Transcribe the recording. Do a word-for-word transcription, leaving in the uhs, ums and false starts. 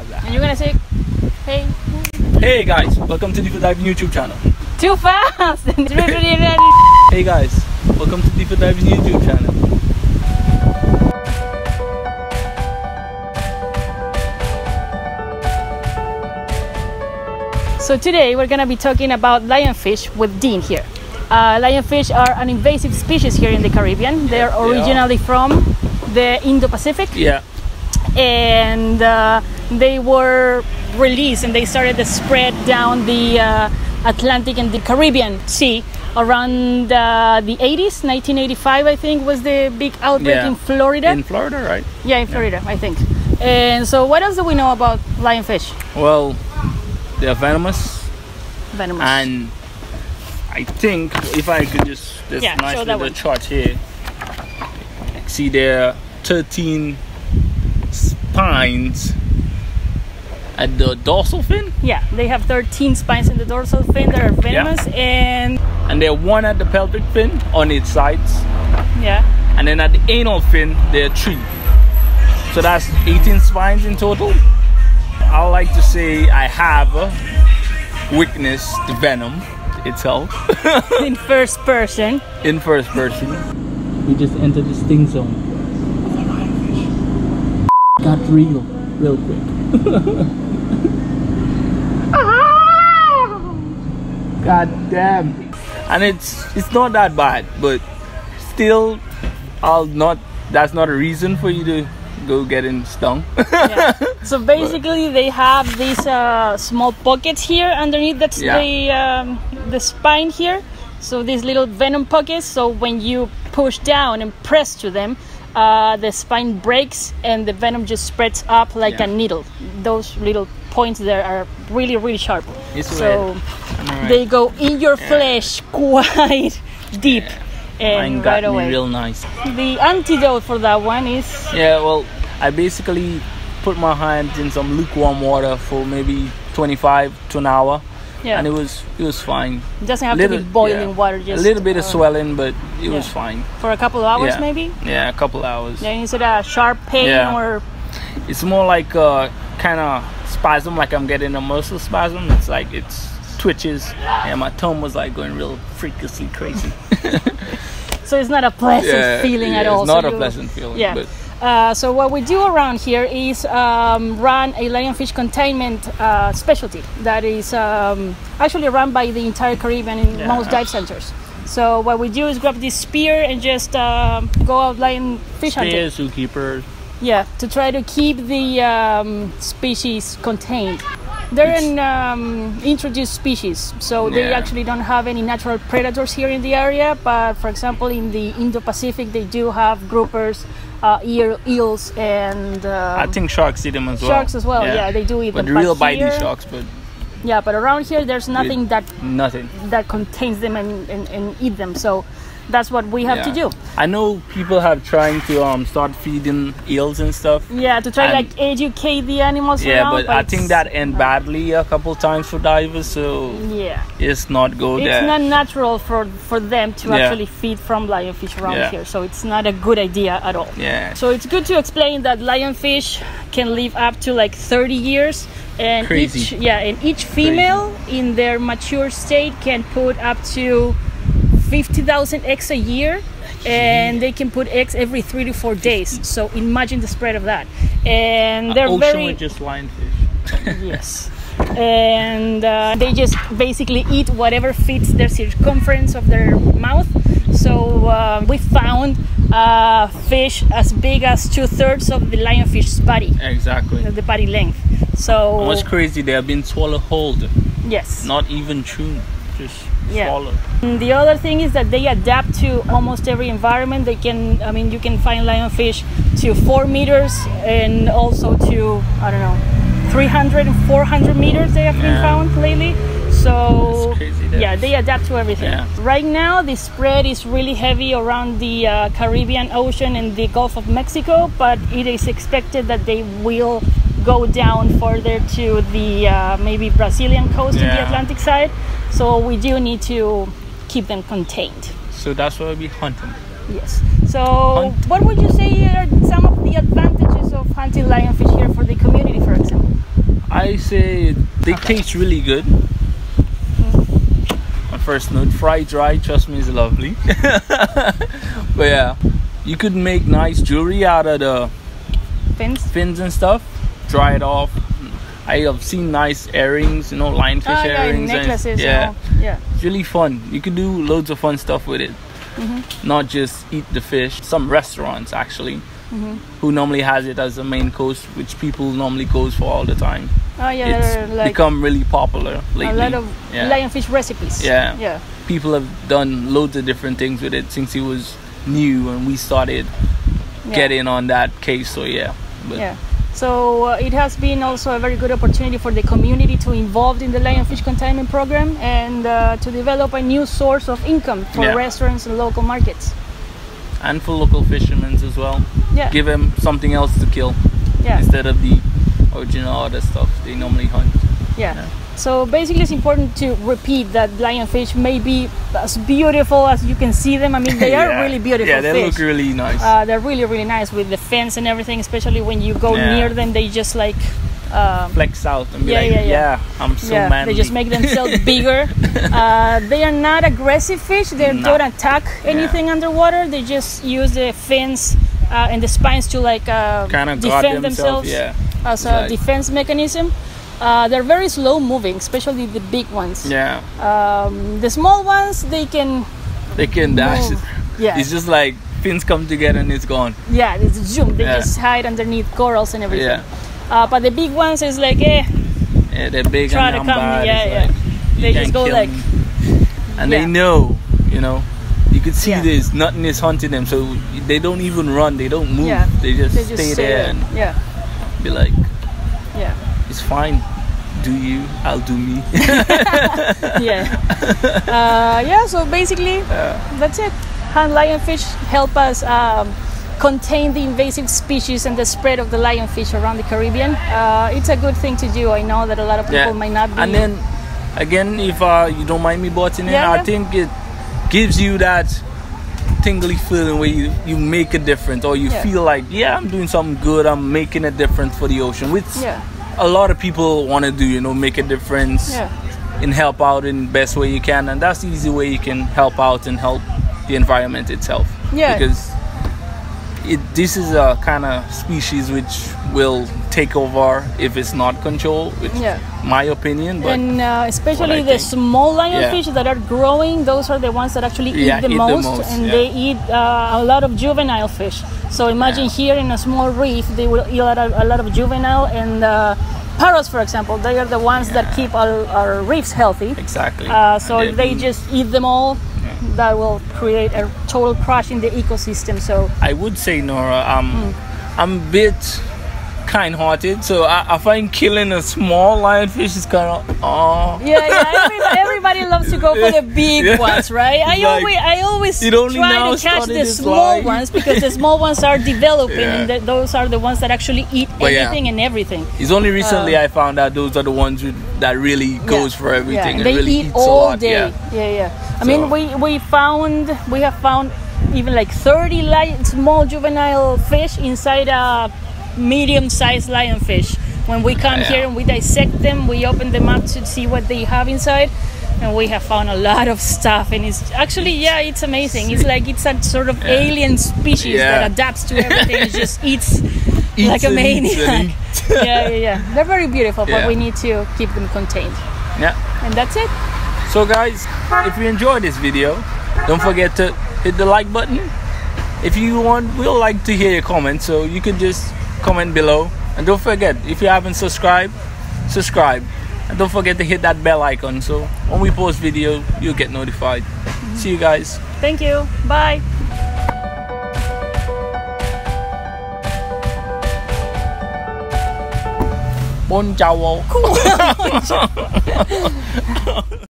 And you're gonna say, hey. Hey guys, welcome to Deefer YouTube channel. Too fast! Hey guys, welcome to Deefer YouTube channel. So today we're gonna be talking about lionfish with Dean here. Uh, lionfish are an invasive species here in the Caribbean. They're originally from the Indo-Pacific. Yeah. And uh, they were released and they started to spread down the uh, Atlantic and the Caribbean Sea around uh, the eighties. nineteen eighty-five, I think, was the big outbreak yeah. in Florida. In Florida, right? Yeah, in Florida, yeah. I think. And so what else do we know about lionfish? Well, they're venomous. Venomous. And I think if I could just, this yeah, nice little one. chart here. See, there are thirteen spines at the dorsal fin. Yeah, they have thirteen spines in the dorsal fin that are venomous, yeah. and and there are one at the pelvic fin on its sides. Yeah. And then at the anal fin there are three. So that's eighteen spines in total. I like to say I have witnessed the venom itself. In first person. In first person. We just entered the sting zone. Got real, real quick. God damn. And it's it's not that bad, but still, I'll not. That's not a reason for you to go getting stung. Yeah. So basically, but, they have these uh, small pockets here underneath. That's yeah. the um, the spine here. So these little venom pockets. So when you push down and press to them, uh, the spine breaks and the venom just spreads up like yeah. a needle. Those little points there are really, really sharp. It's so right. they go in your yeah. flesh quite deep. Yeah. And Mine got right away. Me real nice. The antidote for that one is. Yeah, well, I basically put my hands in some lukewarm water for maybe twenty-five to an hour. Yeah. And it was it was fine. It doesn't have little, to be boiling yeah. water. Just a little bit uh, of swelling, but it yeah. was fine. For a couple of hours, yeah. maybe. Yeah, a couple of hours. Yeah, is it a sharp pain yeah. or? It's more like a kind of spasm, like I'm getting a muscle spasm. It's like it's twitches, and my tongue was like going real freakishly crazy. So it's not a pleasant yeah, feeling yeah, at all. It's not so a you, pleasant feeling. Yeah. But. Uh, so what we do around here is um, run a lionfish containment uh, specialty that is um, actually run by the entire Caribbean in yeah. most dive centers. So what we do is grab this spear and just uh, go out lionfish hunting. Spear, zookeepers. Yeah, to try to keep the um, species contained. They're an um, introduced species, so they yeah. actually don't have any natural predators here in the area. But for example, in the Indo-Pacific, they do have groupers, uh, eel, eels, and um, I think sharks eat them as well. Sharks as well, yeah, yeah they do eat but them. The real but bitey sharks, but yeah, but around here, there's nothing it, that nothing that contains them and, and, and eat them. So that's what we have yeah. to do. I know people have trying to um start feeding eels and stuff. Yeah, to try to like educate the animals yeah, around. But, but I think that end badly a couple times for divers, so yeah, it's not good. It's there. not natural for for them to yeah. actually feed from lionfish around yeah. here, so it's not a good idea at all. Yeah. So it's good to explain that lionfish can live up to like thirty years, and Crazy. each yeah, and each female Crazy. in their mature state can put up to fifty thousand eggs a year, and they can put eggs every three to four days. So imagine the spread of that. And they're ocean very with just lionfish. yes. And uh, they just basically eat whatever fits their circumference of their mouth. So uh, we found uh, fish as big as two thirds of the lionfish's body. Exactly. The body length. So and what's crazy, they have been swallowed whole. Yes. Not even chewed, just yeah. swallowed. And the other thing is that they adapt to almost every environment. They can, I mean, you can find lionfish to four meters and also to, I don't know, three hundred and four hundred meters they have yeah. been found lately. So crazy, yeah, they adapt to everything. Yeah. Right now the spread is really heavy around the uh, Caribbean Ocean and the Gulf of Mexico, but it is expected that they will go down further to the uh, maybe Brazilian coast yeah. and the Atlantic side. So we do need to keep them contained. So that's why we hunt them. Yes. So Hunt. what would you say are some of the advantages of hunting lionfish here for the community, for example? say they taste really good. Mm. On first note, fried dry, trust me, is lovely. But yeah, you could make nice jewelry out of the fins, fins and stuff. Dry it off. I have seen nice earrings, you know, lionfish oh, yeah, earrings. necklaces. And, yeah, and yeah. It's really fun. You can do loads of fun stuff with it. Mm-hmm. Not just eat the fish. Some restaurants actually, mm-hmm. who normally has it as a main course, which people normally goes for all the time. Oh yeah, it's like become really popular lately. A lot of yeah. lionfish recipes. Yeah, yeah. People have done loads of different things with it since it was new and we started yeah. getting on that case. So yeah, but yeah. So uh, it has been also a very good opportunity for the community to involve in the lionfish containment program and uh, to develop a new source of income for yeah. restaurants and local markets. And for local fishermen as well. Yeah. Give them something else to kill yeah. instead of the original other stuff they normally hunt. Yeah. yeah. So basically it's important to repeat that lionfish may be as beautiful as you can see them. I mean, they are yeah. really beautiful Yeah, they fish. look really nice. Uh, they're really, really nice with the fins and everything, especially when you go yeah. near them, they just like... Um, flex out and be yeah, like, yeah, yeah. yeah, I'm so yeah, manly. They just make themselves bigger. uh, they are not aggressive fish. They no. don't attack anything yeah. underwater. They just use the fins uh, and the spines to like uh, defend themselves yeah. as a defense mechanism. Uh, they're very slow moving, especially the big ones. Yeah. Um, the small ones, they can. They can dash. Move. Yeah. It's just like fins come together and it's gone. Yeah, it's zoom. They yeah. just hide underneath corals and everything. Yeah. Uh, but the big ones is like, eh. Yeah, they're big try and to come. bad. Yeah, yeah. Like, they just go like. Them. And yeah. they know, you know. You could see yeah. this, nothing is hunting them, so they don't even run. They don't move. Yeah. They just they just stay, stay there, there and yeah. be like, yeah, it's fine. Do you? I'll do me. yeah. Uh, yeah. So basically, yeah. that's it. Hand lionfish help us um, contain the invasive species and the spread of the lionfish around the Caribbean. Uh, it's a good thing to do. I know that a lot of people yeah. might not be. And then, again, if uh, you don't mind me butting in, yeah, I yeah. think it gives you that tingly feeling where you, you make a difference, or you yeah. feel like, yeah, I'm doing something good. I'm making a difference for the ocean, which yeah. a lot of people want to do, you know, make a difference yeah. and help out in the best way you can. And that's the easy way you can help out and help the environment itself. Yeah. Because it, this is a kind of species which will take over if it's not controlled, which yeah. my opinion. But and uh, especially the think. small lionfish yeah. that are growing, those are the ones that actually eat, yeah, the, eat most, the most, and yeah. they eat uh, a lot of juvenile fish. So imagine yeah. here in a small reef, they will eat a lot of, a lot of juvenile, and uh, parrots, for example, they are the ones yeah. that keep our, our reefs healthy. Exactly. Uh, so if they been, just eat them all, yeah. that will create a total crash in the ecosystem. So I would say, Nora, um, mm. I'm a bit kind-hearted, so I, I find killing a small lionfish is kind of oh yeah yeah everybody, everybody loves to go for the big yeah. ones, right? I like, always I always try to catch the small life. ones because the small ones are developing yeah. and the, those are the ones that actually eat but anything yeah. and everything. It's only recently uh, I found out those are the ones who, that really goes yeah. for everything yeah. and they really eat eats all a lot. day yeah yeah, yeah. I so. mean we we found we have found even like thirty li small juvenile fish inside a medium-sized lionfish. When we come yeah. here and we dissect them, we open them up to see what they have inside, and we have found a lot of stuff. And it's actually, yeah, it's amazing. It's like it's a sort of yeah. alien species yeah. that adapts to everything. It just eats, eats like a maniac. yeah, yeah, yeah. They're very beautiful, yeah. but we need to keep them contained. Yeah. And that's it. So, guys, if you enjoyed this video, don't forget to hit the like button. If you want, we'll like to hear your comments, so you can just comment below, and don't forget, if you haven't subscribed, subscribe, and don't forget to hit that bell icon so when we post video you'll get notified. Mm-hmm. See you guys. Thank you. Bye. Bon ciao. Cool.